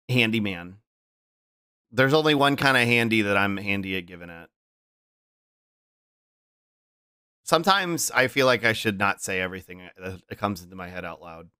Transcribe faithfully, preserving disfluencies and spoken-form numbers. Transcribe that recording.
Handyman. There's only one kind of handy that I'm handy at giving it. Sometimes I feel like I should not say everything that comes into my head out loud.